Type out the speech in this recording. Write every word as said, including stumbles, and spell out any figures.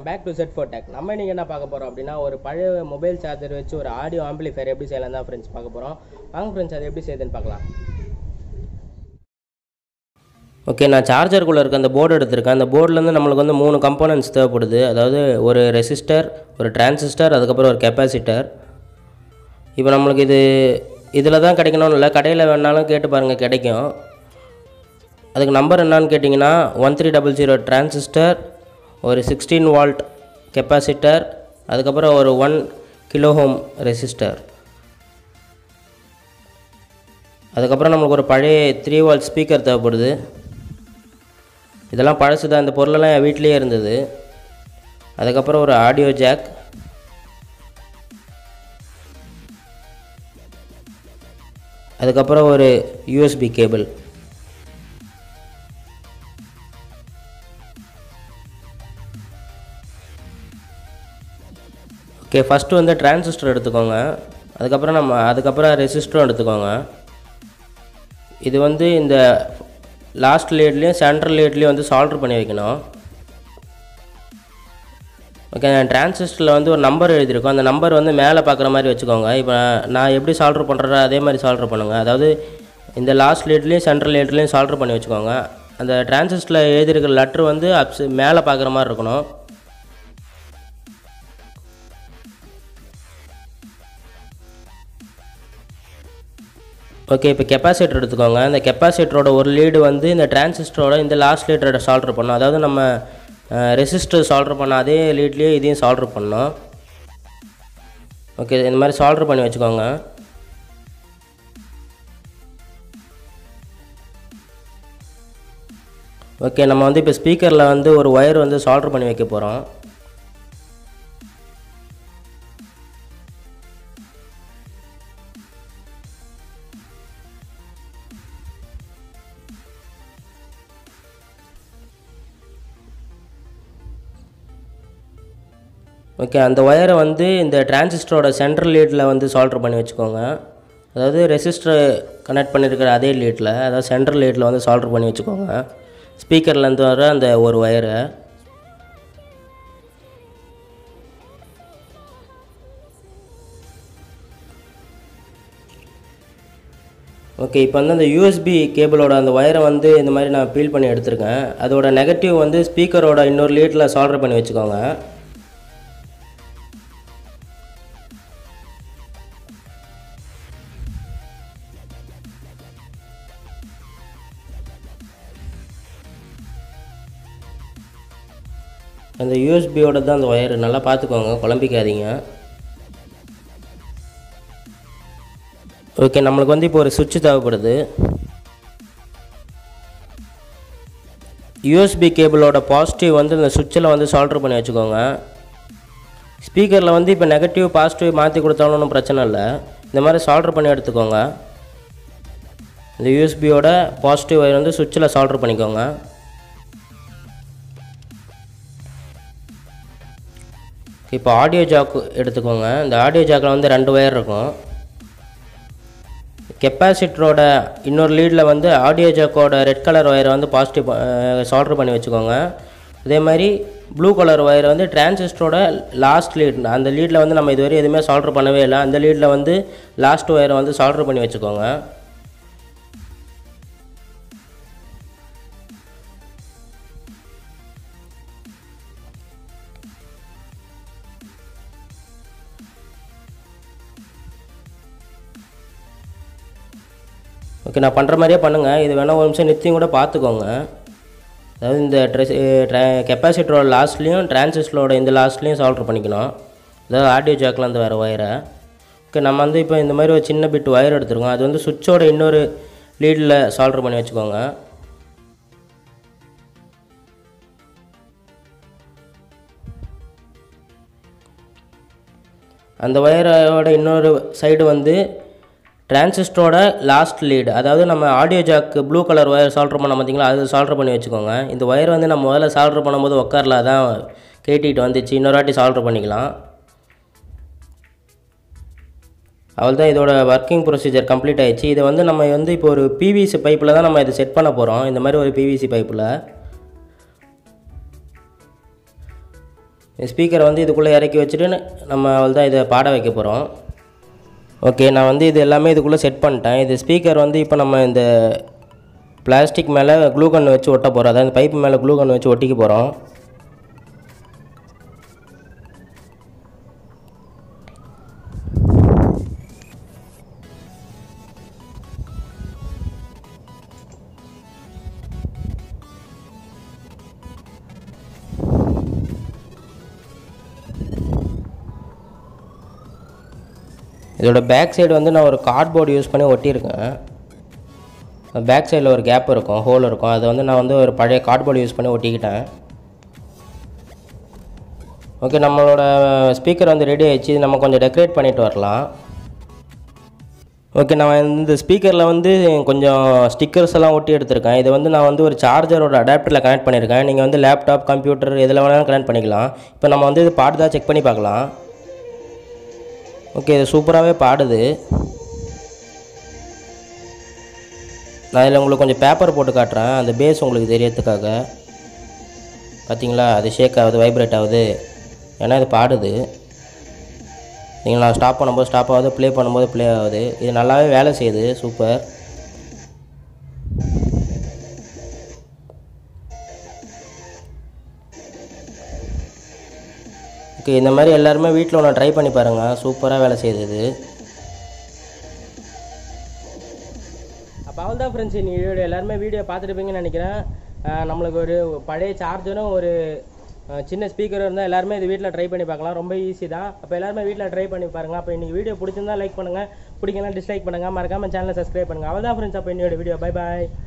Back to set four tech. நம்ம இன்றைக்கி என்ன பார்க்க போகிறோம் அப்படின்னா, ஒரு பழைய மொபைல் சார்ஜர் வச்சு ஒரு ஆடியோ ஆம்பிளிஃபையர் எப்படி செய்யலாம் தான் ஃப்ரெண்ட்ஸ் பார்க்க போகிறோம். வாங்க ஃப்ரெண்ட்ஸ், அது எப்படி செய்யுதுன்னு பார்க்கலாம். ஓகே, நான் சார்ஜருக்குள்ளே இருக்க அந்த போர்டு எடுத்திருக்கேன். அந்த போர்ட்லேருந்து நம்மளுக்கு வந்து மூணு கம்போனன்ட்ஸ் தேவைப்படுது. அதாவது ஒரு ரெசிஸ்டர், ஒரு டிரான்சிஸ்டர், அதுக்கப்புறம் ஒரு கெப்பாசிட்டர். இப்போ நம்மளுக்கு இது இதில் தான் கிடைக்கணும்னு இல்லை, கடையில் வேணாலும் கேட்டு பாருங்கள், கிடைக்கும். அதுக்கு நம்பர் என்னான்னு கேட்டிங்கன்னா one three double zero transistor, ஒரு சிக்ஸ்டீன் வால்ட் கெப்பாசிட்டர், அதுக்கப்புறம் ஒரு ஒன் கிலோ ஹோம் ரெசிஸ்டர், அதுக்கப்புறம் நம்மளுக்கு ஒரு பழைய த்ரீ வால்ட் ஸ்பீக்கர் தேவைப்படுது. இதெல்லாம் பழசு தான், இந்த பொருளெல்லாம் என் வீட்லேயே இருந்தது. அதுக்கப்புறம் ஒரு ஆடியோ ஜாக், அதுக்கப்புறம் ஒரு யூஎஸ்பி கேபிள். ஓகே, ஃபஸ்ட்டு வந்து டிரான்சிஸ்டர் எடுத்துக்கோங்க. அதுக்கப்புறம் நம்ம அதுக்கப்புறம் ரெசிஸ்டரும் எடுத்துக்கோங்க. இது வந்து இந்த லாஸ்ட் லீட்லேயும் சென்ட்ரல் லீட்லேயும் வந்து சால்ட்ரு பண்ணி வைக்கணும். ஓகே, டிரான்சிஸ்டரில் வந்து ஒரு நம்பர் எழுதியிருக்கோம். அந்த நம்பர் வந்து மேலே பார்க்குற மாதிரி வச்சுக்கோங்க. இப்போ நான் எப்படி சால்ட்ரு பண்ணுறேன் அதே மாதிரி சால்ட்ரு பண்ணுங்கள். அதாவது இந்த லாஸ்ட் லீட்லேயும் சென்ட்ரல் லீட்லேயும் சால்ட்ரு பண்ணி வச்சுக்கோங்க. அந்த டிரான்சிஸ்டரில் எழுதியிருக்கிற லெட்ரு வந்து அப்ஸ் மேலே பார்க்குற மாதிரி இருக்கணும். ஓகே, இப்போ கெப்பாசிட்டர் எடுத்துக்கோங்க. இந்த கெப்பாசிட்டரோட ஒரு லீடு வந்து இந்த டிரான்சிஸ்டரோட இந்த லாஸ்ட் லீடரோட சால்ட்ரு பண்ணணும். அதாவது நம்ம ரெசிஸ்டர் சால்ட்ரு பண்ண அதே லீட்லேயே இதையும் சால்ட்ரு பண்ணணும். ஓகே, இந்த மாதிரி சால்ட்ரு பண்ணி வச்சுக்கோங்க. ஓகே, நம்ம வந்து இப்போ ஸ்பீக்கரில் வந்து ஒரு ஒயர் வந்து சால்ட்ரு பண்ணி வைக்க போகிறோம். ஓகே, அந்த ஒயரை வந்து இந்த டிரான்சிஸ்டரோட சென்ட்ரல் லீட்டில் வந்து சால்ட்ரு பண்ணி வச்சுக்கோங்க. அதாவது ரெசிஸ்டர் கனெக்ட் பண்ணியிருக்கிற அதே லீட்டில், அதாவது சென்ட்ரல் லீட்டில் வந்து சால்ட்ரு பண்ணி வச்சுக்கோங்க. ஸ்பீக்கர்லேருந்து வர அந்த ஒரு ஒயரை. ஓகே, இப்போ வந்து அந்த யூஎஸ்பி கேபிளோட அந்த ஒயரை வந்து இந்த மாதிரி நான் பீல் பண்ணி எடுத்திருக்கேன். அதோட நெகட்டிவ் வந்து ஸ்பீக்கரோட இன்னொரு லீட்டில் சால்ட்ரு பண்ணி வச்சுக்கோங்க. அந்த யூஎஸ்பியோட தான் அந்த ஒயர், நல்லா பார்த்துக்கோங்க, குழம்பிக்காதீங்க. ஓகே, நம்மளுக்கு வந்து இப்போ ஒரு சுவிட்ச் தேவைப்படுது. யூஎஸ்பி கேபிளோட பாசிட்டிவ் வந்து இந்த சுவிட்சில் வந்து சால்ட்ரு பண்ணி வச்சுக்கோங்க. ஸ்பீக்கரில் வந்து இப்போ நெகட்டிவ் பாசிட்டிவ் மாற்றி கொடுத்தாலும் ஒன்றும் பிரச்சனை இல்லை. இந்த மாதிரி சால்ட்ரு பண்ணி எடுத்துக்கோங்க. இந்த யூஎஸ்பியோட பாசிட்டிவ் ஒயர் வந்து சுவிட்சில் சால்ட்ரு பண்ணிக்கோங்க. இப்போ ஆடியோ ஜாக்கு எடுத்துக்கோங்க. இந்த ஆடியோ ஜாக்கில் வந்து ரெண்டு ஒயர் இருக்கும். கெப்பாசிட்டரோட இன்னொரு லீடில் வந்து ஆடியோ ஜாக்கோட ரெட் கலர் ஒயரை வந்து பாசிட்டிவ் சால்ட்ரு பண்ணி வச்சுக்கோங்க. அதே மாதிரி ப்ளூ கலர் ஒயரை வந்து டிரான்சிஸ்டரோட லாஸ்ட் லீட், அந்த லீடில் வந்து நம்ம இதுவரை எதுவுமே சால்ட்ரு பண்ணவே இல்லை, அந்த லீடில் வந்து லாஸ்ட் ஒயரை வந்து சால்ட்ரு பண்ணி வச்சுக்கோங்க. ஓகே, நான் பண்ணுற மாதிரியே பண்ணுங்கள். இது வேணால் ஒரு நிமிஷம் நித்தியும் கூட பார்த்துக்கோங்க. அதாவது இந்த ட்ரெஸ் கெப்பாசிட்டரோட லாஸ்ட்லேயும் டிரான்சிஸ்டரோட இந்த லாஸ்ட்லேயும் சால்ட்ரு பண்ணிக்கணும். அதாவது ஆடியோ ஜாக்கில் அந்த வேறு ஒயரை. ஓகே, நம்ம வந்து இப்போ இந்த மாதிரி ஒரு சின்ன பிட் ஒயர் எடுத்துருக்கோம். அது வந்து சுவிட்சோட இன்னொரு லீடில் சால்ட்ரு பண்ணி வச்சுக்கோங்க. அந்த ஒயரோட இன்னொரு சைடு வந்து டிரான்சிஸ்டரோட லாஸ்ட் லீடு, அதாவது நம்ம ஆடியோ ஜாக்கு ப்ளூ கலர் ஒயர் சால்ட்ரு பண்ண பார்த்தீங்களா, அது சால்ட்ரு பண்ணி வச்சுக்கோங்க. இந்த ஒயர் வந்து நம்ம முதல்ல சால்ட்ரு பண்ணும்போது உட்காரல, அதான் கேட்டிகிட்டு வந்துச்சு. இன்னொரு வாட்டி சால்ட்ரு பண்ணிக்கலாம். அவள் தான் இதோட ஒர்க்கிங் ப்ரொசீஜர் கம்ப்ளீட் ஆகிடுச்சு. இதை வந்து நம்ம வந்து இப்போ ஒரு பிவிசி பைப்பில் தான் நம்ம இதை செட் பண்ண போகிறோம். இந்த மாதிரி ஒரு பிவிசி பைப்பில் ஸ்பீக்கரை வந்து இதுக்குள்ளே இறக்கி வச்சுட்டு நம்ம அவள் தான் இதை பாட வைக்க போகிறோம். ஓகே, நான் வந்து இது எல்லாமே இதுக்குள்ளே செட் பண்ணிட்டேன். இது ஸ்பீக்கர் வந்து இப்போ நம்ம இந்த பிளாஸ்டிக் மேலே க்ளூ கன் வச்சு ஒட்ட போகிறோம். அதாவது பைப்பு மேலே க்ளூ கன் வச்சு ஒட்டிக்க போகிறோம். இதோட பேக் சைடு வந்து நான் ஒரு கார்ட்போர்டு யூஸ் பண்ணி ஒட்டியிருக்கேன். பேக் சைடில் ஒரு கேப் இருக்கும், ஹோல் இருக்கும். அதை வந்து நான் வந்து ஒரு பழைய கார்ட்போர்டு யூஸ் பண்ணி ஒட்டிக்கிட்டேன். ஓகே, நம்மளோட ஸ்பீக்கர் வந்து ரெடி ஆகிடுச்சு. நம்ம கொஞ்சம் டெக்கரேட் பண்ணிட்டு வரலாம். ஓகே, நான் இந்த ஸ்பீக்கரில் வந்து கொஞ்சம் ஸ்டிக்கர்ஸ் எல்லாம் ஒட்டி எடுத்திருக்கேன். இதை வந்து நான் வந்து ஒரு சார்ஜரோட அடாப்டரில் கனெக்ட் பண்ணியிருக்கேன். நீங்கள் வந்து லேப்டாப், கம்ப்யூட்டர் எதில் வேணாலும் கனெக்ட் பண்ணிக்கலாம். இப்போ நம்ம வந்து இது பாடுதா செக் பண்ணி பார்க்கலாம். ஓகே, இது சூப்பராகவே பாடுது. நான் இதில் உங்களுக்கு கொஞ்சம் பேப்பர் போட்டு காட்டுறேன், அந்த பேஸ் உங்களுக்கு தெரியறதுக்காக. பார்த்தீங்களா, அது ஷேக் ஆகுது, வைப்ரேட் ஆகுது. ஏன்னா இது பாடுது. நீங்கள் நான் ஸ்டாப் பண்ணும்போது ஸ்டாப் ஆகுது, ப்ளே பண்ணும்போது ப்ளே ஆகுது. இது நல்லாவே வேலை செய்யுது. சூப்பர். ஓகே, இந்த மாதிரி எல்லாருமே வீட்டில் ஒன்று ட்ரை பண்ணி பாருங்கள். சூப்பராக வேலை செய்யுது. அப்போ அவள் தான் ஃப்ரெண்ட்ஸ், நீ வீடியோ எல்லாருமே வீடியோ பார்த்துருப்பீங்கன்னு நினைக்கிறேன். நம்மளுக்கு ஒரு பழைய சார்ஜரும் ஒரு சின்ன ஸ்பீக்கரும் இருந்தால் எல்லாருமே இது வீட்டில் ட்ரை பண்ணி பார்க்கலாம். ரொம்ப ஈஸி தான். அப்போ எல்லாருமே வீட்டில் ட்ரை பண்ணி பாருங்கள். அப்போ இன்றைக்கி வீடியோ பிடிச்சிருந்தா லைக் பண்ணுங்கள், பிடிக்கலாம் டிஸ்லைக் பண்ணுங்கள். மறக்காமல் சேனலை சப்ஸ்கிரைப் பண்ணுங்கள். அவள் தான் ஃப்ரெண்ட்ஸ். அப்போ என்னோட வீடியோ பை பாய்.